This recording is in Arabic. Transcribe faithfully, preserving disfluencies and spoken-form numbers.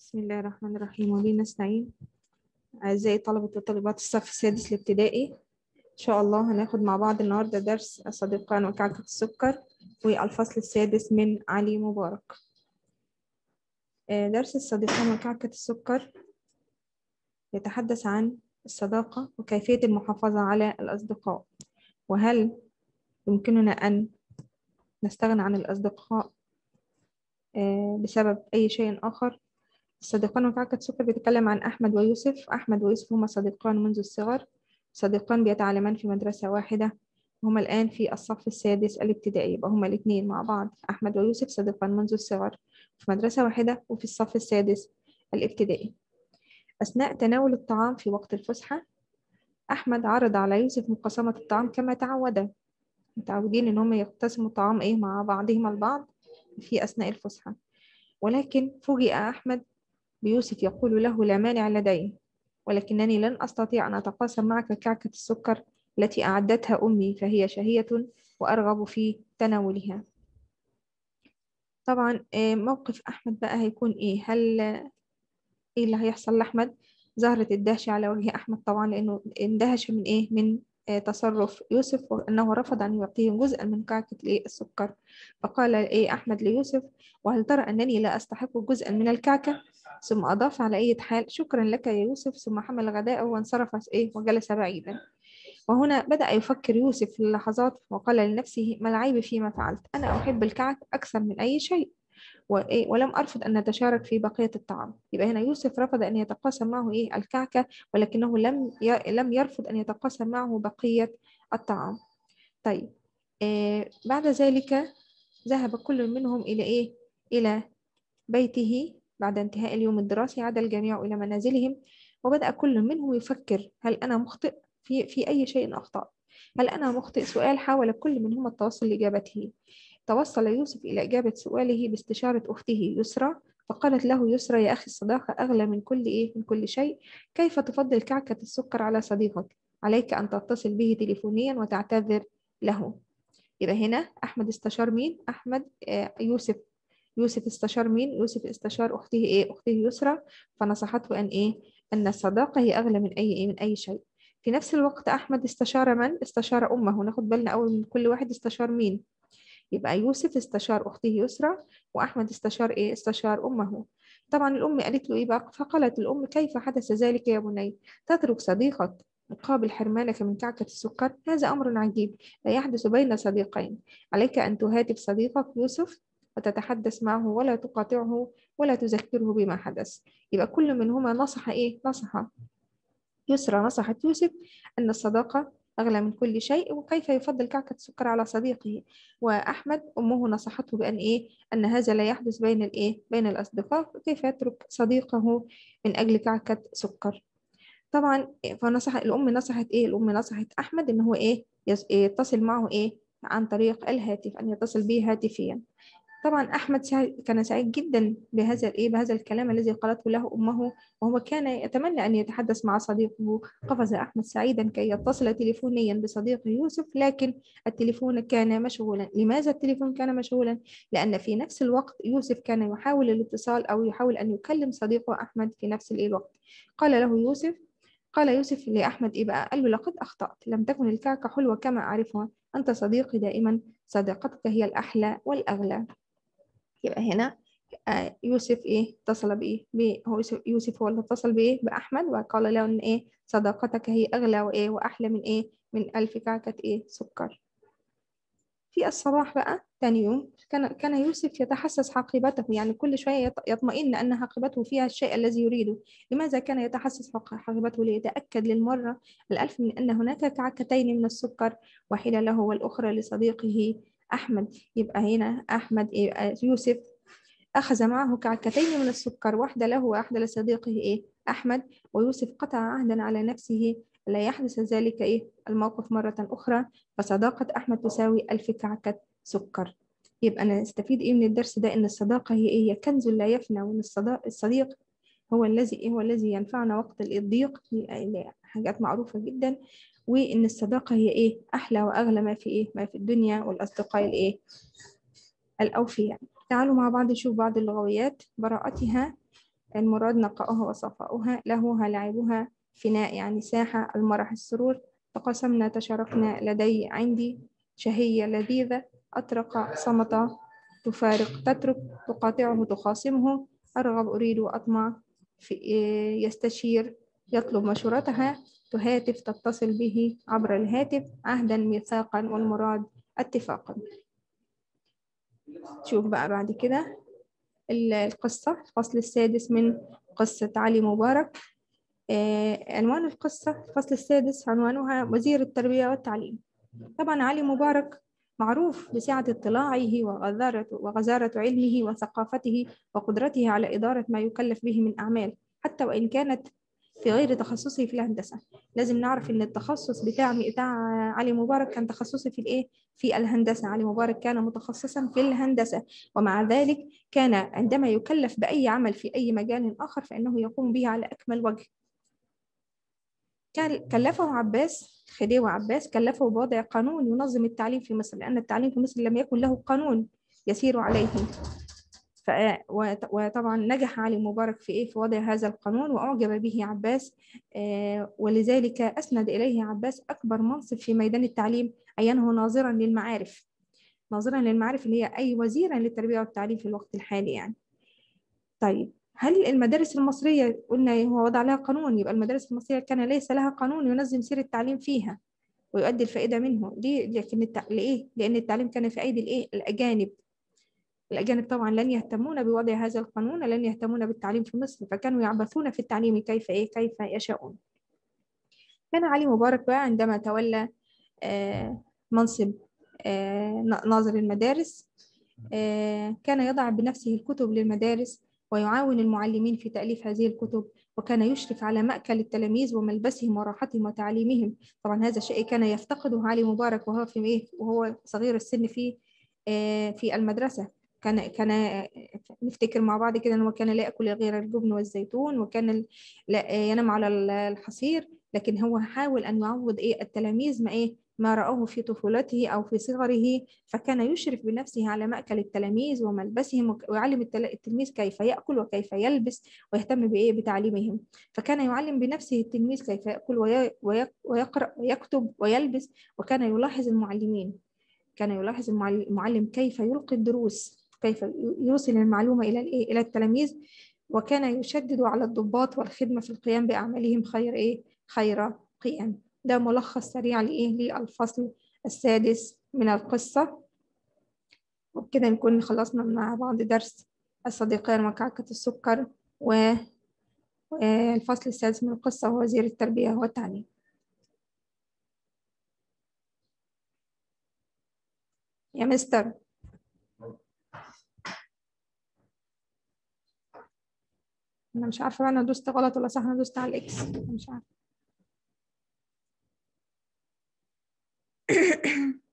بسم الله الرحمن الرحيم، وبه نستعين. أعزائي طلبة وطالبات الصف السادس الابتدائي، إن شاء الله هناخد مع بعض النهاردة درس الصديقان وكعكة السكر والفصل السادس من علي مبارك. درس الصديقان وكعكة السكر يتحدث عن الصداقة وكيفية المحافظة على الأصدقاء، وهل يمكننا أن نستغنى عن الأصدقاء بسبب أي شيء آخر. الصديقان وكعكة السكر بيتكلم عن أحمد ويوسف. أحمد ويوسف هما صديقان منذ الصغر، صديقان بيتعلمان في مدرسة واحدة، وهما الآن في الصف السادس الابتدائي. يبقى هما الاثنين مع بعض، أحمد ويوسف صديقان منذ الصغر في مدرسة واحدة وفي الصف السادس الابتدائي. أثناء تناول الطعام في وقت الفسحة، أحمد عرض على يوسف مقاسمة الطعام كما تعودا، متعودين إن هما يقتسموا الطعام إيه مع بعضهما البعض في أثناء الفسحة. ولكن فوجئ أحمد بيوسف يقول له: لا مانع لدي، ولكنني لن أستطيع أن أتقاسم معك كعكة السكر التي أعدتها أمي، فهي شهية وأرغب في تناولها. طبعا موقف أحمد بقى هيكون إيه؟ هل إيه اللي هيحصل لأحمد؟ ظهرت الدهشة على وجه أحمد طبعا، لأنه اندهش من إيه؟ من تصرف يوسف، وأنه رفض أن يعطيه جزءا من كعكة الإيه؟ السكر. فقال إيه أحمد ليوسف: وهل ترى أنني لا أستحق جزءا من الكعكة؟ ثم أضاف: على أي حال، شكرا لك يا يوسف. ثم حمل غداءه وانصرف إيه؟ وجلس بعيدا. وهنا بدأ يفكر يوسف في اللحظات، وقال لنفسه: ما العيب فيما فعلت؟ أنا أحب الكعك أكثر من أي شيء، ولم أرفض أن نتشارك في بقية الطعام. يبقى هنا يوسف رفض أن يتقاسم معه إيه؟ الكعكة، ولكنه لم لم يرفض أن يتقاسم معه بقية الطعام. طيب آه بعد ذلك ذهب كل منهم إلى إيه؟ إلى بيته. بعد انتهاء اليوم الدراسي عاد الجميع إلى منازلهم، وبدأ كل منهم يفكر: هل أنا مخطئ في في أي شيء أخطأ؟ هل أنا مخطئ؟ سؤال حاول كل منهم التوصل لإجابته. توصل يوسف إلى إجابة سؤاله باستشارة أخته يسرى، فقالت له يسرى: يا أخي، الصداقة أغلى من كل إيه؟ من كل شيء. كيف تفضل كعكة السكر على صديقك؟ عليك أن تتصل به تليفونيا وتعتذر له. يبقى هنا أحمد استشار مين؟ أحمد آه يوسف يوسف استشار مين؟ يوسف استشار أخته إيه؟ أخته يسرى، فنصحته أن إيه؟ أن الصداقة هي أغلى من أي إيه؟ من أي شيء. في نفس الوقت أحمد استشار من؟ استشار أمه. ناخد بالنا أول من كل واحد استشار مين. يبقى يوسف استشار أخته يسرى، وأحمد استشار إيه؟ استشار أمه. طبعا الأم قالت له إيه بقى؟ فقالت الأم: كيف حدث ذلك يا بني؟ تترك صديقك مقابل حرمانك من كعكة السكر؟ هذا أمر عجيب لا يحدث بين صديقين. عليك أن تهاتف صديقك يوسف وتتحدث معه، ولا تقاطعه ولا تذكره بما حدث. يبقى كل منهما نصح إيه؟ نصح يسرى نصحت يوسف أن الصداقة أغلى من كل شيء، وكيف يفضل كعكة السكر على صديقه. وأحمد أمه نصحته بأن إيه؟ أن هذا لا يحدث بين الإيه؟ بين الأصدقاء، وكيف يترك صديقه من أجل كعكة سكر. طبعا فنصح الأم نصحت إيه؟ الأم نصحت أحمد إن هو إيه؟ يتصل معه إيه؟ عن طريق الهاتف، أن يتصل به هاتفيا. طبعا أحمد كان سعيد جدا بهذا الإيه؟ بهذا الكلام الذي قالته له أمه، وهو كان يتمنى أن يتحدث مع صديقه. قفز أحمد سعيدا كي يتصل تليفونيا بصديقه يوسف، لكن التليفون كان مشغولا. لماذا التليفون كان مشغولا؟ لأن في نفس الوقت يوسف كان يحاول الاتصال أو يحاول أن يكلم صديقه أحمد في نفس الوقت. قال له يوسف قال يوسف لأحمد إيه بقى؟ قال له: لقد أخطأت، لم تكن الكعكة حلوة كما أعرفها، أنت صديقي دائما، صداقتك هي الأحلى والأغلى. يبقى هنا يوسف ايه؟ اتصل بايه؟ هو يوسف هو اللي اتصل بايه؟ باحمد، وقال له ان ايه؟ صداقتك هي اغلى وايه؟ واحلى من ايه؟ من الف كعكه ايه؟ سكر. في الصباح بقى تاني يوم كان كان يوسف يتحسس حقيبته، يعني كل شويه يطمئن ان حقيبته فيها الشيء الذي يريده. لماذا كان يتحسس حقيبته؟ ليتاكد للمره الالف من ان هناك كعكتين من السكر، واحده له والاخرى لصديقه احمد. يبقى هنا احمد إيه؟ يوسف أخذ معه كعكتين من السكر، واحدة له وواحدة لصديقه إيه؟ أحمد. ويوسف قطع عهدا على نفسه لا يحدث ذلك إيه؟ الموقف مرة أخرى، فصداقة أحمد تساوي ألف كعكة سكر. يبقى نستفيد إيه من الدرس ده؟ إن الصداقة هي إيه؟ هي كنز لا يفنى، وإن الصديق هو الذي إيه؟ هو الذي ينفعنا وقت الضيق، حاجات معروفة جدا. وإن الصداقة هي إيه؟ أحلى وأغلى ما في إيه؟ ما في الدنيا، والأصدقاء الإيه؟ الأوفياء. تعالوا مع بعض نشوف بعض اللغويات. براءتها المراد نقاؤها وصفاؤها، لهوها لعبها، فناء يعني ساحة، المرح السرور، تقاسمنا تشاركنا، لدي عندي، شهية لذيذة، أطرق صمت، تفارق تترك، تقاطعه تخاصمه، أرغب أريد وأطمع، في يستشير يطلب مشورتها، تهاتف تتصل به عبر الهاتف، عهدا ميثاقا، والمراد اتفاقا. شوف بقى بعد كده القصة، الفصل السادس من قصة علي مبارك. آه، عنوان القصة الفصل السادس عنوانها وزير التربية والتعليم. طبعا علي مبارك معروف بسعة اطلاعه وغزارة, وغزارة علمه وثقافته وقدرته على إدارة ما يكلف به من أعمال، حتى وإن كانت في غير تخصصه في الهندسة. لازم نعرف إن التخصص بتاع بتاع علي مبارك كان تخصصي في الإيه؟ في الهندسة. علي مبارك كان متخصصا في الهندسة، ومع ذلك كان عندما يكلف بأي عمل في أي مجال آخر فإنه يقوم به على أكمل وجه. كان كلفه عباس خديوي عباس كلفه بوضع قانون ينظم التعليم في مصر، لأن التعليم في مصر لم يكن له قانون يسير عليه. ف... وطبعا نجح علي مبارك في إيه؟ في وضع هذا القانون، وأعجب به عباس، آه ولذلك أسند إليه عباس أكبر منصب في ميدان التعليم، عينه ناظرا للمعارف. ناظرا للمعارف اللي هي أي وزيرا للتربية والتعليم في الوقت الحالي يعني. طيب هل المدارس المصرية قلنا هو وضع لها قانون؟ يبقى المدارس المصرية كان ليس لها قانون ينظم سير التعليم فيها ويؤدي الفائدة منه. ليه؟ لكن التع... لإيه؟ لأن التعليم كان في أيدي الإيه؟ الأجانب. الأجانب طبعا لن يهتمون بوضع هذا القانون، لن يهتمون بالتعليم في مصر، فكانوا يعبثون في التعليم كيف إيه؟ كيف يشاءون. كان علي مبارك بقى عندما تولى آه منصب آه ناظر المدارس، آه كان يضع بنفسه الكتب للمدارس ويعاون المعلمين في تأليف هذه الكتب، وكان يشرف على مأكل التلاميذ وملبسهم وراحتهم وتعليمهم. طبعا هذا الشيء كان يفتقده علي مبارك وهو في إيه؟ وهو صغير السن في آه في المدرسة. كان كان نفتكر مع بعض كده انه كان لا يأكل غير الجبن والزيتون، وكان لا ينام على الحصير، لكن هو حاول ان يعوض ايه التلاميذ ما ايه ما رأوه في طفولته او في صغره. فكان يشرف بنفسه على مأكل التلاميذ وملبسهم، ويعلم التلميذ كيف يأكل وكيف يلبس، ويهتم بايه بتعليمهم. فكان يعلم بنفسه التلميذ كيف يأكل ويقرأ ويكتب ويلبس، وكان يلاحظ المعلمين كان يلاحظ المعلم كيف يلقي الدروس، كيف يوصل المعلومة إلى الإيه؟ إلى التلاميذ، وكان يشدد على الضباط والخدمة في القيام بأعمالهم خير إيه؟ خير قيام. ده ملخص سريع لإيه؟ للفصل السادس من القصة. وبكده نكون خلصنا مع بعض درس الصديقان وكعكة السكر، والفصل السادس من القصة هو وزير التربية والتعليم. يا مستر، أنا مش عارفة بقى أنا دوست غلط ولا صح. أنا دوست على الإكس، مش عارفة.